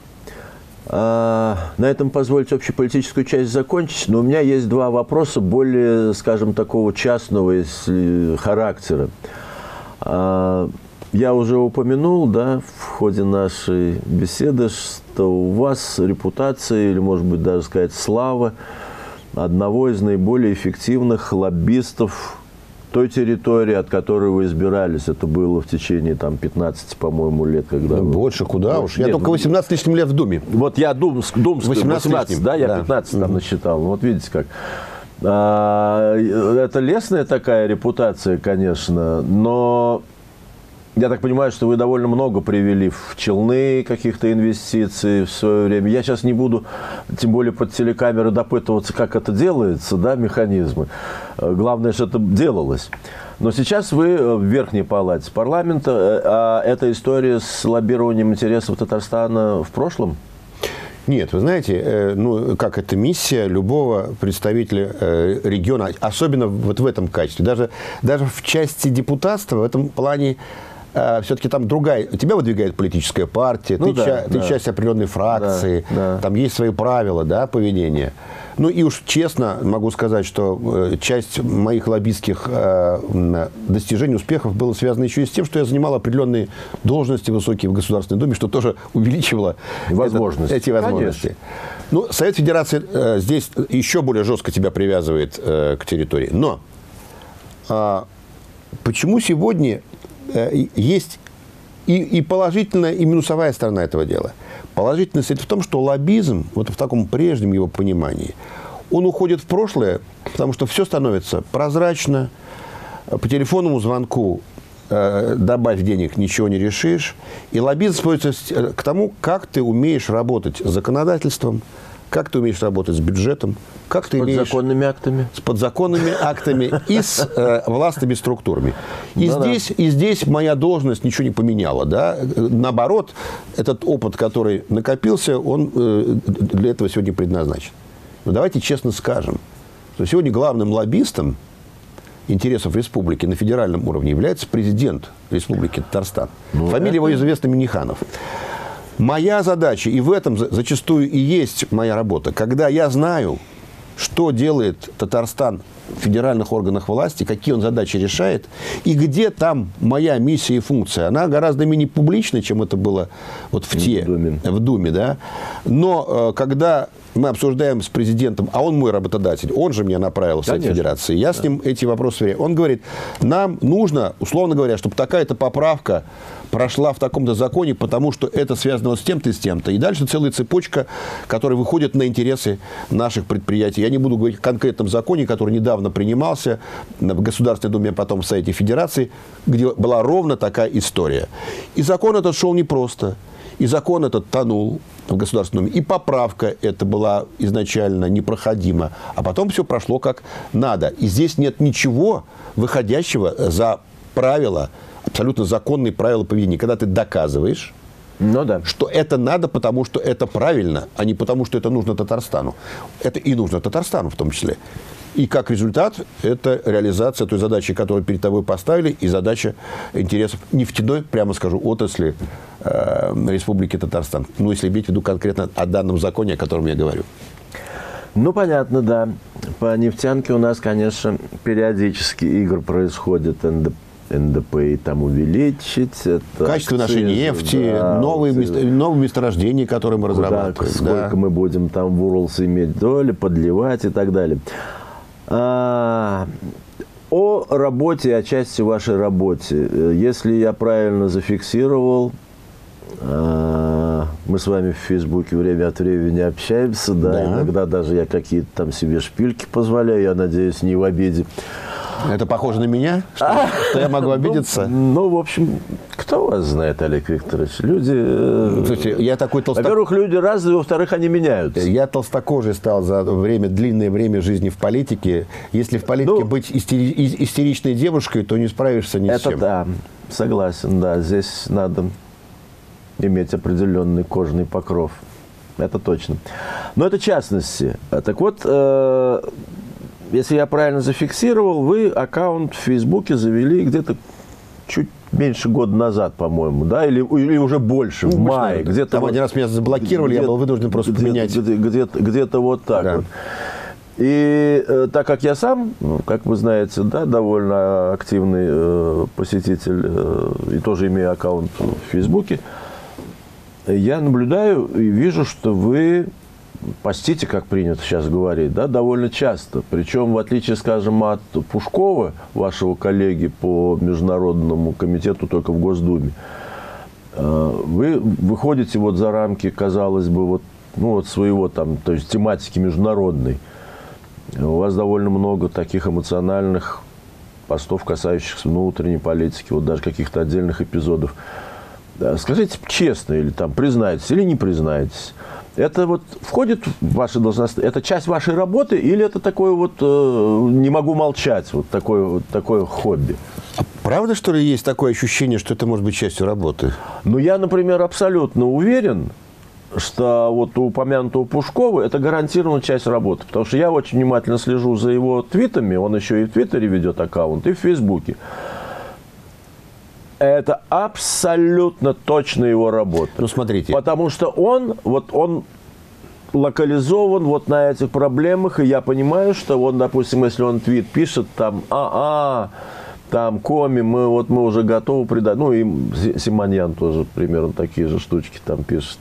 А, на этом позвольте общеполитическую часть закончить. Но у меня есть два вопроса более, скажем, такого частного если, характера. А, я уже упомянул, да, в ходе нашей беседы, что у вас репутация, или, может быть, даже сказать, слава одного из наиболее эффективных лоббистов той территории, от которой вы избирались. Это было в течение там, пятнадцати, по-моему, лет. Когда ну, вы... Больше, куда уж. Я Нет, только восемнадцать лишним лет в Думе. Вот я Думск, Думск восемнадцать, восемнадцать да, я да. пятнадцать там насчитал. Вот видите как. А, это лестная такая репутация, конечно, но я так понимаю, что вы довольно много привели в Челны каких-то инвестиций в свое время. Я сейчас не буду, тем более под телекамеры, допытываться, как это делается, да, механизмы. Главное, что это делалось. Но сейчас вы в Верхней палате парламента, а эта история с лоббированием интересов Татарстана в прошлом? Нет, вы знаете, э, ну, как это миссия любого представителя э, региона, особенно вот в этом качестве. Даже, даже в части депутатства в этом плане э, все-таки там другая... Тебя выдвигает политическая партия, ну, ты, да, ча, да. ты часть определенной фракции, да, да. Там есть свои правила, да, поведения. Ну и уж честно могу сказать, что часть моих лоббистских э, достижений, успехов было связано еще и с тем, что я занимал определенные должности высокие в Государственной Думе, что тоже увеличивало возможности. Это, эти возможности. Конечно. Ну, Совет Федерации э, здесь еще более жестко тебя привязывает э, к территории. Но э, почему сегодня э, есть и, и положительная, и минусовая сторона этого дела? Положительная стоит в том, что лоббизм, вот в таком прежнем его понимании, он уходит в прошлое, потому что все становится прозрачно, по телефонному звонку э, добавь денег, ничего не решишь. И лоббизм сводится к тому, как ты умеешь работать с законодательством, как ты умеешь работать с бюджетом, как с ты имеешь... подзаконными актами. С подзаконными актами и с э, властными структурами. И, да, здесь, да. и здесь моя должность ничего не поменяла. Да? Наоборот, этот опыт, который накопился, он э, для этого сегодня предназначен. Но давайте честно скажем, что сегодня главным лоббистом интересов республики на федеральном уровне является президент Республики Татарстан. Ну, Фамилия это... его известна Минниханов. Моя задача, и в этом зачастую и есть моя работа, когда я знаю, что делает Татарстан в федеральных органах власти, какие он задачи решает, и где там моя миссия и функция. Она гораздо менее публична, чем это было вот в, те, в Думе. В Думе, да? Но когда мы обсуждаем с президентом, а он мой работодатель, он же меня направил в Совет Федерации, я да. с ним эти вопросы верю. Он говорит, нам нужно, условно говоря, чтобы такая-то поправка прошла в таком-то законе, потому что это связано вот с тем-то и с тем-то. И дальше целая цепочка, которая выходит на интересы наших предприятий. Я не буду говорить о конкретном законе, который недавно принимался в Государственной Думе, а потом в Совете Федерации, где была ровно такая история. И закон этот шел непросто. И закон этот тонул в Государственном Думе. И поправка эта была изначально непроходима. А потом все прошло как надо. И здесь нет ничего выходящего за правила, абсолютно законные правила поведения. Когда ты доказываешь, ну, да. что это надо, потому что это правильно, а не потому, что это нужно Татарстану. Это и нужно Татарстану в том числе. И как результат, это реализация той задачи, которую перед тобой поставили, и задача интересов нефтяной, прямо скажу, отрасли э, Республики Татарстан. Ну, если иметь в виду конкретно о данном законе, о котором я говорю. Ну, понятно, да. По нефтянке у нас, конечно, периодически игры происходят. эн дэ пэ там увеличить. Это качество нашей нефти, да, новые, мест, новые месторождения, которые мы разрабатываем. Да, сколько да. мы будем там в Уралс иметь доли, подливать и так далее. А, о работе, о части вашей работы. Если я правильно зафиксировал, а, мы с вами в Фейсбуке время от времени общаемся, да, да. иногда даже я какие-то там себе шпильки позволяю, я надеюсь, не в обиде. Это похоже на меня? Что, а, что я могу обидеться? Ну, ну, в общем, кто вас знает, Олег Викторович? Люди... Слушайте, я такой толсток... Во-первых, люди разные, во-вторых, они меняются. Я толстокожий стал за время, длинное время жизни в политике. Если в политике ну, быть истери... истеричной девушкой, то не справишься ни с чем. Это да, согласен, да. Здесь надо иметь определенный кожный покров. Это точно. Но это частности. Так вот... Э Если я правильно зафиксировал, вы аккаунт в Фейсбуке завели где-то чуть меньше года назад, по-моему, да? Или, или уже больше, в мае. Где-то там вот, один раз меня заблокировали, я был вынужден просто где поменять. Где-то, где-то, где-то вот так да. вот. И э, так как я сам, как вы знаете, да, довольно активный э, посетитель э, и тоже имею аккаунт в Фейсбуке, я наблюдаю и вижу, что вы... постите, как принято сейчас говорить, да, довольно часто. Причем, в отличие, скажем, от Пушкова, вашего коллеги по Международному комитету только в Госдуме, вы выходите вот за рамки, казалось бы, вот, ну, вот своего там, то есть тематики международной. У вас довольно много таких эмоциональных постов, касающихся внутренней политики, вот даже каких-то отдельных эпизодов. Скажите честно, или там признаетесь, или не признаетесь. Это вот входит в ваши должности, это часть вашей работы, или это такое вот э, не могу молчать, вот такое, вот такое хобби? А правда, что ли, есть такое ощущение, что это может быть частью работы? Ну, я, например, абсолютно уверен, что вот у упомянутого Пушкова это гарантированно часть работы. Потому что я очень внимательно слежу за его твитами. Он еще и в Твиттере ведет аккаунт, и в Фейсбуке. Это абсолютно точно его работа. Ну, смотрите. Потому что он, вот он локализован вот на этих проблемах, и я понимаю, что он, допустим, если он твит пишет, там, а-а, там, Коми, мы, вот, мы уже готовы придать. Ну, и Симоньян тоже примерно такие же штучки там пишет.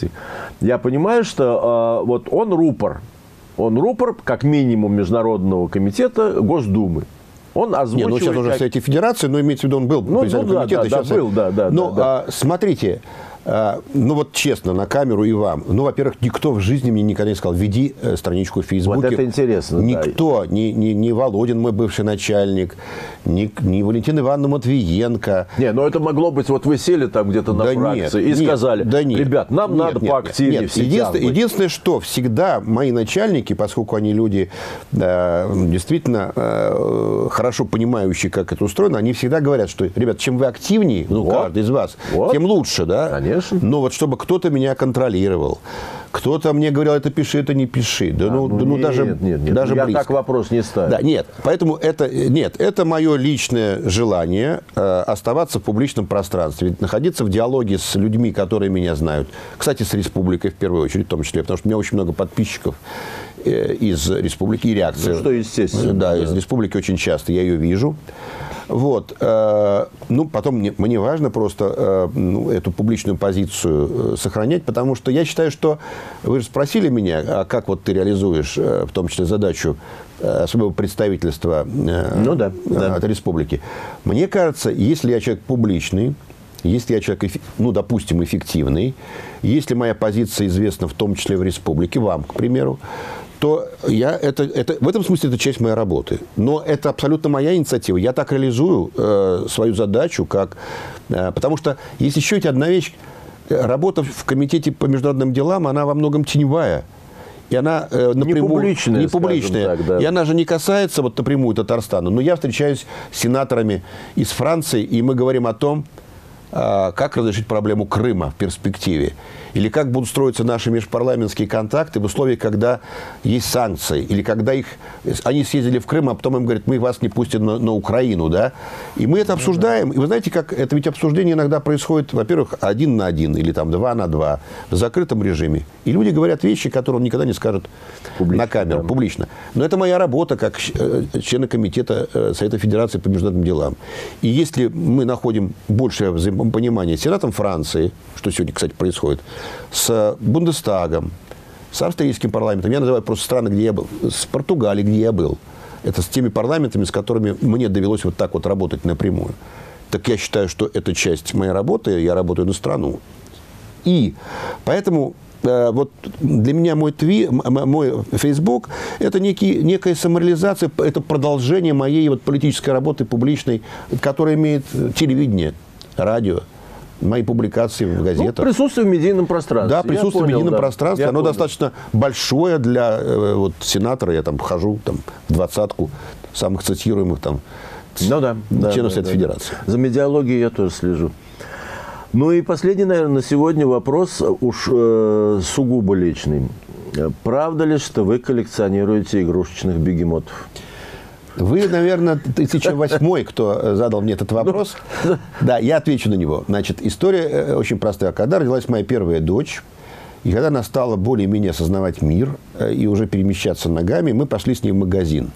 Я понимаю, что э, вот он рупор. Он рупор, как минимум, Международного комитета Госдумы. Он озвучивает... Не, ну сейчас уже в Совете Федерации, но имеется в виду, он был ну, председателем ну, комитета. Да, да, сейчас... да, был, да, да. Но да, а, смотрите, а, ну вот честно, на камеру и вам. Ну, во-первых, никто в жизни мне никогда не сказал, веди э, страничку в Фейсбуке. Вот это интересно. Никто, да. ни, ни, ни Володин, мой бывший начальник, ни, ни Валентина Ивановна Матвиенко. Не, ну это могло быть, вот вы сели там где-то на да фракции нет, и нет, сказали, да нет, ребят, нам нет, надо нет, поактивнее нет, в сетях единственное, быть. единственное, что всегда мои начальники, поскольку они люди э, действительно э, хорошо понимающие, как это устроено, они всегда говорят, что, ребят, чем вы активнее, ну, вот. каждый из вас, вот. тем лучше, да? Конечно. Но вот чтобы кто-то меня контролировал, кто-то мне говорил, это пиши, это не пиши. Да, а, ну, ну, да, ну даже, нет, нет, нет. даже я близко. так вопрос не ставлю. Да, нет, поэтому это, нет, это мое личное желание э, оставаться в публичном пространстве, находиться в диалоге с людьми, которые меня знают. Кстати, с республикой в первую очередь, в том числе, потому что у меня очень много подписчиков э, из республики и реакции. Ну, что естественно. Да, да, из республики очень часто, я ее вижу. Вот. Э, ну, потом мне, мне важно просто э, ну, эту публичную позицию э, сохранять, потому что я считаю, что вы же спросили меня, а как вот ты реализуешь, э, в том числе, задачу э, особого представительства э, ну, да, э, да. от республики. Мне кажется, если я человек публичный, если я человек, ну, допустим, эффективный, если моя позиция известна в том числе в республике, вам, к примеру, то я это, это, в этом смысле это часть моей работы. Но это абсолютно моя инициатива. Я так реализую э, свою задачу, как... Э, потому что есть еще ведь одна вещь. Работа в комитете по международным делам, она во многом теневая. И она э, напрямую... Не публичная, не публичная. Так, да. И она же не касается вот напрямую Татарстана. Но я встречаюсь с сенаторами из Франции, и мы говорим о том, э, как разрешить проблему Крыма в перспективе. Или как будут строиться наши межпарламентские контакты в условиях, когда есть санкции. Или когда их, они съездили в Крым, а потом им говорят, мы вас не пустим на, на Украину. Да? И мы это обсуждаем. И вы знаете, как это ведь обсуждение иногда происходит, во-первых, один на один или там два на два в закрытом режиме. И люди говорят вещи, которые он никогда не скажет публично, на камеру, да. публично. Но это моя работа как члена комитета Совета Федерации по международным делам. И если мы находим большее взаимопонимание с Сенатом Франции, что сегодня, кстати, происходит, с Бундестагом, с австрийским парламентом, я называю просто страны, где я был, с Португалией, где я был. Это с теми парламентами, с которыми мне довелось вот так вот работать напрямую. Так я считаю, что это часть моей работы, я работаю на страну. И поэтому э, вот для меня мой, тви, мой Facebook – это некий, некая самореализация, это продолжение моей вот политической работы публичной, которая имеет телевидение, радио. Мои публикации в газетах. Ну, присутствие в медийном пространстве. Да, присутствие понял, в медийном да. пространстве. Я оно понял. достаточно большое для э, вот, сенатора. Я там хожу там, в двадцатку самых цитируемых там, ну, да, да, членов да, Совета да, Федерации. Да. За медиалогией я тоже слежу. Ну и последний, наверное, на сегодня вопрос уж э, сугубо личный. Правда ли, что вы коллекционируете игрушечных бегемотов? Вы, наверное, тысяча восьмой, кто задал мне этот вопрос. Да, я отвечу на него. Значит, история очень простая. Когда родилась моя первая дочь, и когда она стала более-менее осознавать мир и уже перемещаться ногами, мы пошли с ней в магазин.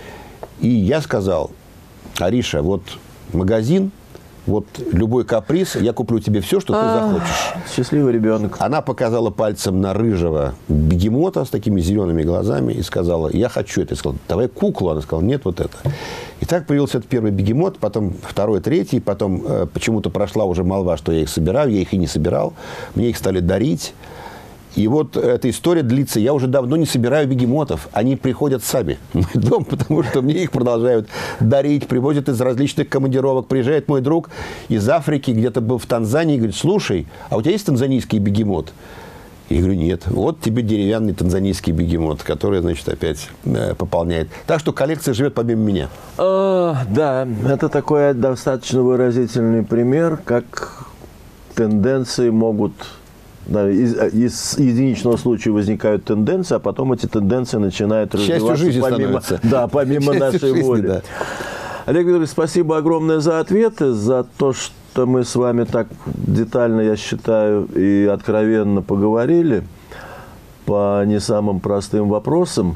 И я сказал, Ариша, вот магазин, вот любой каприз, я куплю тебе все, что ты захочешь. Счастливый ребенок. Она показала пальцем на рыжего бегемота с такими зелеными глазами и сказала, я хочу это. Я сказал, давай куклу. Она сказала, нет, вот это. И так появился этот первый бегемот, потом второй, третий, потом э, почему-то прошла уже молва, что я их собираю, я их и не собирал. Мне их стали дарить. И вот эта история длится. Я уже давно не собираю бегемотов. Они приходят сами в мой дом, потому что мне их продолжают дарить. Привозят из различных командировок. Приезжает мой друг из Африки, где-то был в Танзании, и говорит, слушай, а у тебя есть танзанийский бегемот? Я говорю, нет. Вот тебе деревянный танзанийский бегемот, который, значит, опять э, пополняет. Так что коллекция живет помимо меня. А, да, это такой достаточно выразительный пример, как тенденции могут Да, из, из единичного случая возникают тенденции, а потом эти тенденции начинают развиваться жизни помимо, становится. да, помимо нашей жизни, воли. да. Олег Викторович, спасибо огромное за ответы, за то, что мы с вами так детально, я считаю, и откровенно поговорили по не самым простым вопросам.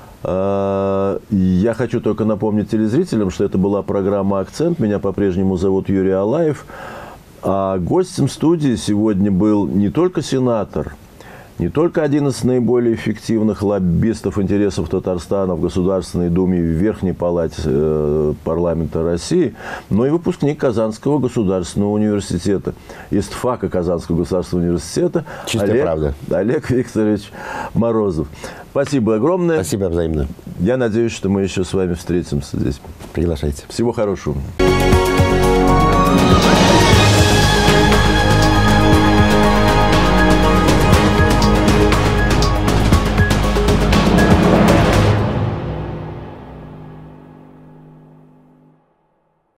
Я хочу только напомнить телезрителям, что это была программа «Акцент». Меня по-прежнему зовут Юрий Алаев. А гостем студии сегодня был не только сенатор, не только один из наиболее эффективных лоббистов интересов Татарстана в Государственной Думе и в Верхней Палате э, парламента России, но и выпускник Казанского государственного университета, истфака Казанского государственного университета Чистая правда. Олег Викторович Морозов. Спасибо огромное. Спасибо взаимно. Я надеюсь, что мы еще с вами встретимся здесь. Приглашайте. Всего хорошего.